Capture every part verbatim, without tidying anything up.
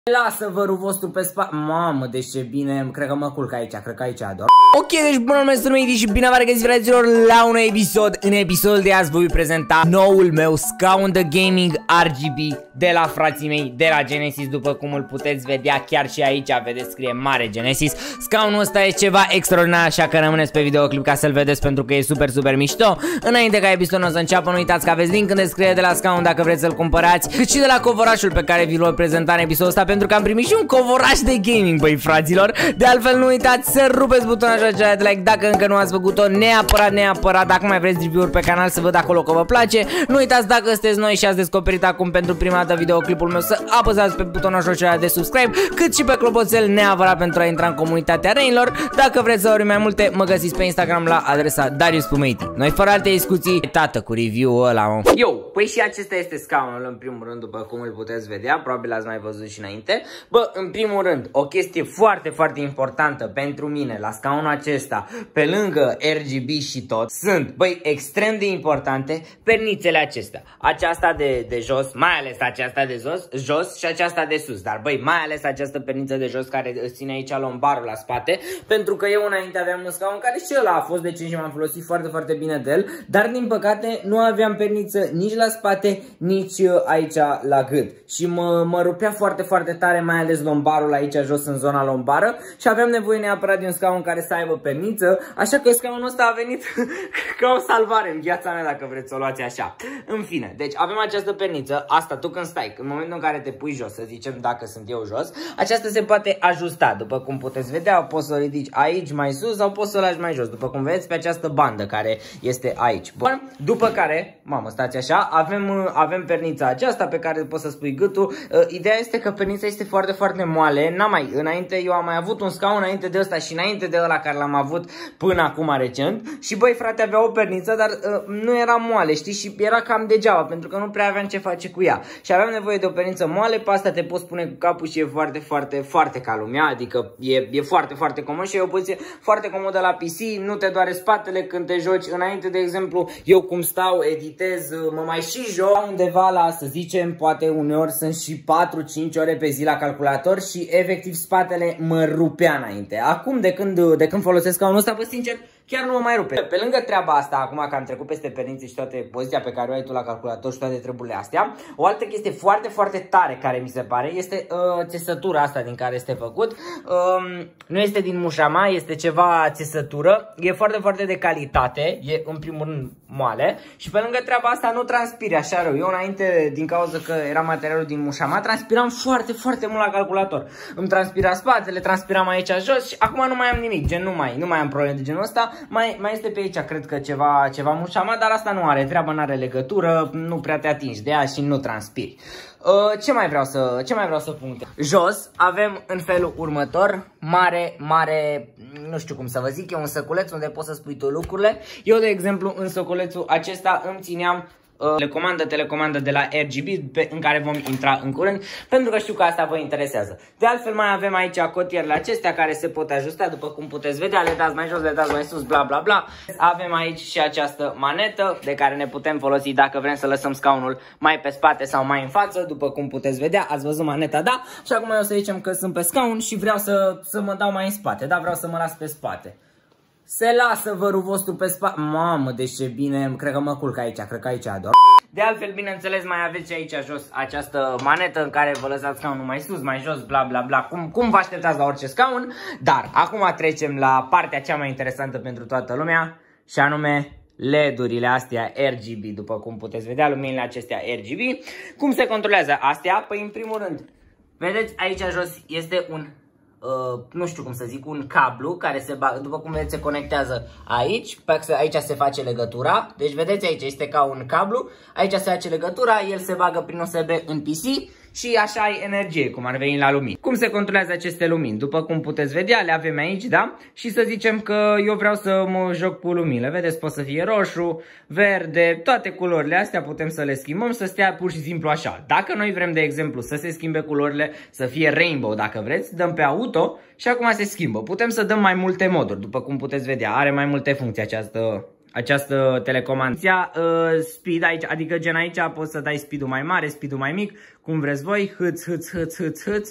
Lasă vărul vostru pe spate. Mamă, deci ce bine, cred că mă culc aici, cred că aici ador. Ok, deci bună lume, sunt Medi și bine v-am regăsit, fraților, la un episod. În episodul de azi voi prezenta noul meu scaun de gaming R G B de la frații mei de la Genesis. După cum îl puteți vedea chiar și aici, vedeți, scrie mare Genesis. Scaunul ăsta e ceva extraordinar, așa că rămâneți pe videoclip ca să-l vedeți pentru că e super, super mișto. Înainte ca episodul să înceapă, nu uitați că aveți link în descriere de la scaun dacă vreți să-l cumpărați, cât și de la covorașul pe care vi-l voi prezenta în episodul ăsta, pentru că am primit și un covoraș de gaming, băi fraților. De altfel nu uitați să rupeți butonul așa de like dacă încă nu ați făcut-o, neapărat, neapărat. Dacă mai vreți review-uri pe canal să văd acolo că vă place. Nu uitați, dacă sunteți noi și ați descoperit acum pentru prima dată videoclipul meu, să apăsați pe butonul așa de subscribe, cât și pe clopoțel neapărat pentru a intra în comunitatea reinilor. Dacă vreți să auzim mai multe, mă găsiți pe Instagram la adresa Darius Pumeti. Noi fără alte discuții, tată cu review-ul ăla, mă. Yo, păi și acesta este scaunul în primul rând, după cum îl puteți vedea, probabil l-ați mai văzut și înainte. Bă, în primul rând, o chestie foarte, foarte importantă pentru mine la scaunul acesta, pe lângă R G B și tot, sunt, băi, extrem de importante pernițele acestea. Aceasta de, de jos, mai ales aceasta de jos, jos și aceasta de sus. Dar, băi, mai ales această perniță de jos care îți ține aici lombarul la spate, pentru că eu înainte aveam un scaun care și ăla a fost decent și m-am folosit foarte, foarte bine de el, dar din păcate nu aveam perniță nici la spate, nici aici la gât. Și mă, mă rupea foarte, foarte tare, mai ales lombarul aici jos în zona lombară, și aveam nevoie neapărat de un scaun care să aibă perniță, așa că scaunul ăsta a venit ca o salvare în viața mea, dacă vreți să o luați așa. În fine, deci avem această perniță, asta tu când stai, în momentul în care te pui jos, să zicem dacă sunt eu jos, aceasta se poate ajusta, după cum puteți vedea, poți să o ridici aici mai sus sau poți să o lași mai jos, după cum vedeți pe această bandă care este aici. Bun, după care, mamă, stați așa, avem, avem pernița aceasta pe care poți să spui gâtul. Ideea este că pernița este foarte, foarte moale. N-am mai, înainte eu am mai avut un scaun înainte de ăsta și înainte de ăla care l-am avut până acum recent. Și băi frate, avea o perniță, dar uh, nu era moale, știi? Și era cam degeaba, pentru că nu prea aveam ce face cu ea. Și aveam nevoie de o perniță moale, pe asta te poți pune cu capul și e foarte, foarte, foarte ca lumea. Adică e, e foarte, foarte comod și e o poziție foarte comodă la P C. Nu te doare spatele când te joci. Înainte, de exemplu, eu cum stau, editez, mă mai și joc undeva la, să zicem, poate uneori sunt și patru cinci ore pe zi la calculator și efectiv spatele mă rupea înainte. Acum, de când, de când folosesc scaunul ăsta, bă, sincer, chiar nu mă mai rupe. Pe lângă treaba asta, acum că am trecut peste pernițe și toate poziția pe care o ai tu la calculator și toate treburile astea, o altă chestie foarte, foarte tare care mi se pare este uh, țesătura asta din care este făcut. Uh, nu este din mușama, este ceva țesătură. E foarte, foarte de calitate. E în primul rând moale. Și pe lângă treaba asta nu transpiri așa rău. Eu înainte, din cauza că era materialul din mușama, transpiram foarte, foarte mult la calculator. Îmi transpira spatele, transpiram aici jos și acum nu mai am nimic. Gen, nu mai, nu mai am probleme de genul ăsta. Mai, mai este pe aici, cred că ceva, ceva mușama, dar asta nu are treabă, nu are legătură, nu prea te atingi de ea și nu transpiri. Uh, ce mai vreau să, ce mai vreau să pun? Jos avem în felul următor, mare, mare, nu știu cum să vă zic, e un săculeț unde poți să spui tu lucrurile. Eu, de exemplu, în săculețul acesta îmi țineam telecomandă, telecomandă de la R G B, pe, în care vom intra în curând, pentru că știu că asta vă interesează. De altfel mai avem aici cotierele acestea care se pot ajusta, după cum puteți vedea, le dați mai jos, le dați mai sus, bla bla bla. Avem aici și această manetă de care ne putem folosi dacă vrem să lăsăm scaunul mai pe spate sau mai în față, după cum puteți vedea, ați văzut maneta, da? Și acum eu să zicem că sunt pe scaun și vreau să, să mă dau mai în spate, da? Vreau să mă las pe spate. Se lasă vărul vostru pe spate. Mamă, deci ce bine, cred că mă culc aici, cred că aici ador. De altfel, bineînțeles, mai aveți aici jos această manetă în care vă lăsați scaunul mai sus, mai jos, bla bla bla, cum, cum vă așteptați la orice scaun. Dar acum trecem la partea cea mai interesantă pentru toată lumea, și anume L E D-urile astea R G B, după cum puteți vedea, luminile acestea R G B. Cum se controlează astea? Păi în primul rând, vedeți aici jos este un Uh, nu știu cum să zic, un cablu care se bagă, după cum vedeți, se conectează aici, aici se face legătura, deci vedeți aici este ca un cablu, aici se face legătura, el se bagă prin U S B în P C și așa ai energie, cum ar veni la lumini. Cum se controlează aceste lumini? După cum puteți vedea, le avem aici, da? Și să zicem că eu vreau să mă joc cu luminile, vedeți, pot să fie roșu, verde, toate culorile astea putem să le schimbăm, să stea pur și simplu așa. Dacă noi vrem, de exemplu, să se schimbe culorile, să fie rainbow, dacă vreți, dăm pe auto și acum se schimbă. Putem să dăm mai multe moduri, după cum puteți vedea, are mai multe funcții această această telecomandă. Uh, speed aici, adică gen aici poți să dai speed-ul mai mare, speed-ul mai mic, cum vreți voi, hâț, hâț, hâț, hâț, hâț.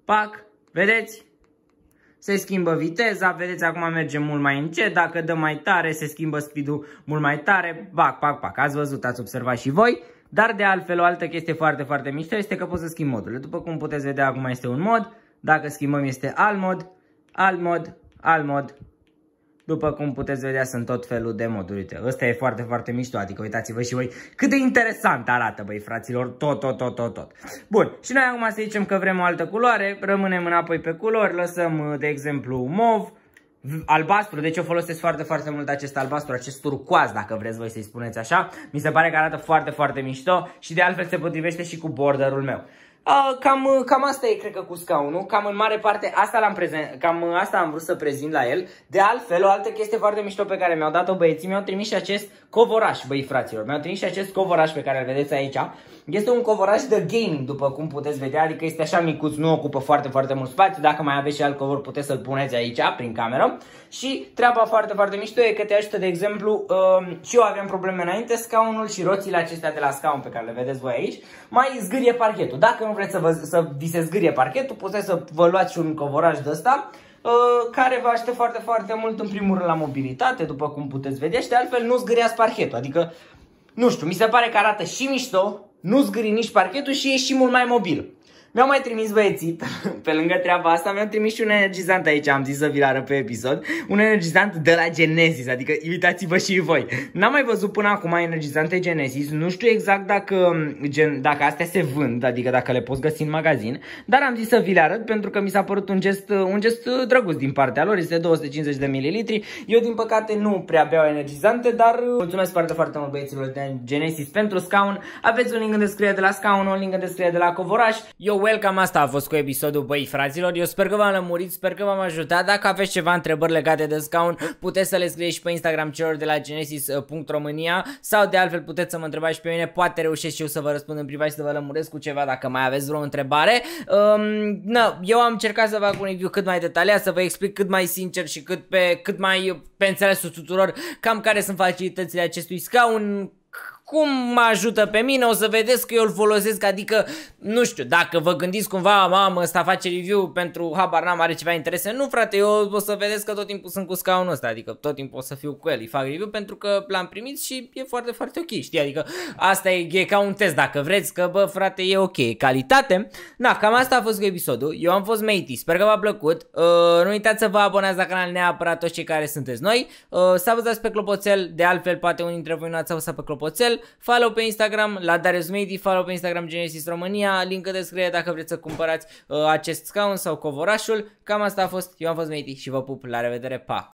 pac, vedeți? Se schimbă viteza, vedeți, acum merge mult mai încet, dacă dăm mai tare, se schimbă speed-ul mult mai tare, pac, pac, pac, ați văzut, ați observat și voi. Dar de altfel, o altă chestie foarte, foarte mișto este că pot să schimb modurile. După cum puteți vedea, acum este un mod, dacă schimbăm este alt mod, alt mod, alt mod. După cum puteți vedea, sunt tot felul de moduri. Uite, ăsta e foarte, foarte mișto, adică uitați-vă și voi cât de interesant arată, băi, fraților, tot, tot, tot, tot, tot. Bun, și noi acum să zicem că vrem o altă culoare, rămânem înapoi pe culori, lăsăm, de exemplu, mov, albastru, deci eu folosesc foarte, foarte mult acest albastru, acest turcoaz, dacă vreți voi să-i spuneți așa. Mi se pare că arată foarte, foarte mișto și de altfel se potrivește și cu borderul meu. Uh, cam, cam asta e, cred că, cu scaunul. Cam în mare parte asta l-am prezent, cam asta am vrut să prezint la el. De altfel, o altă chestie foarte mișto pe care mi-au dat-o băieții, mi-au trimis și acest covoraș, băi fraților. Mi-au trimis și acest covoraș pe care îl vedeți aici. Este un covoraș de gaming, după cum puteți vedea, adică este așa micuț, nu ocupă foarte, foarte mult spațiu. Dacă mai aveți și alt covor, puteți să-l puneți aici, prin cameră. Și treaba foarte, foarte mișto e că te ajută, de exemplu, uh, și eu aveam probleme înainte, scaunul și roțile acestea de la scaun pe care le vedeți voi aici, mai zgârie parchetul. Dacă nu vreți să, vă, să vi se zgârie parchetul, puteți să vă luați și un covoraș de ăsta, uh, care vă ajută foarte, foarte mult, în primul rând, la mobilitate, după cum puteți vedea, și de altfel nu zgâriați parchetul. Adică, nu știu, mi se pare că arată și mișto, nu zgâri nici parchetul și e și mult mai mobil. Mi-au mai trimis băieții, pe lângă treaba asta, mi-au trimis și un energizant aici, am zis să vi-l arăt pe episod. Un energizant de la Genesis, adică uitați-vă și voi. N-am mai văzut până acum energizante Genesis, nu știu exact dacă, gen, dacă astea se vând, adică dacă le poți găsi în magazin, dar am zis să vi le arăt pentru că mi s-a părut un gest, un gest drăguț din partea lor, este două sute cincizeci de mililitri. Eu din păcate nu prea beau energizante, dar mulțumesc foarte, foarte mult băieților de Genesis pentru scaun. Aveți un link în descriere de la scaun, un link în descriere de la covoraș. Eu welcome, asta a fost cu episodul, băi fraților. Eu sper că v-am lămurit, sper că v-am ajutat. Dacă aveți ceva întrebări legate de scaun, puteți să le scrieți și pe Instagram celor de la genesis punct românia sau de altfel puteți să mă întrebați și pe mine, poate reușesc și eu să vă răspund în privat și să vă lămuresc cu ceva dacă mai aveți vreo întrebare. Um, na, eu am încercat să fac un review cât mai detaliat, să vă explic cât mai sincer și cât pe cât mai pe înțelesul tuturor cam care sunt facilitățile acestui scaun, cum mă ajută pe mine, o să vedeți că eu îl folosesc, adică, nu știu, dacă vă gândiți cumva, mamă, ăsta face review pentru habar n-am, are ceva interese, nu frate, eu o să vedeți că tot timpul sunt cu scaunul ăsta, adică tot timpul o să fiu cu el, îi fac review pentru că l-am primit și e foarte, foarte ok, știi, adică asta e, e ca un test dacă vreți, că bă, frate, e ok, e calitate. Na, cam asta a fost cu episodul, eu am fost Matey, sper că v-a plăcut, uh, nu uitați să vă abonați la canal neapărat toți cei care sunteți noi, uh, să apăsați pe clopoțel, de altfel poate unii dintre voi nu ați apăsat pe clopoțel. Follow pe Instagram la Darius Matey, follow pe Instagram Genesis România, link în descriere dacă vreți să cumpărați uh, acest scaun sau covorașul. Cam asta a fost, eu am fost Matey și vă pup, la revedere, pa!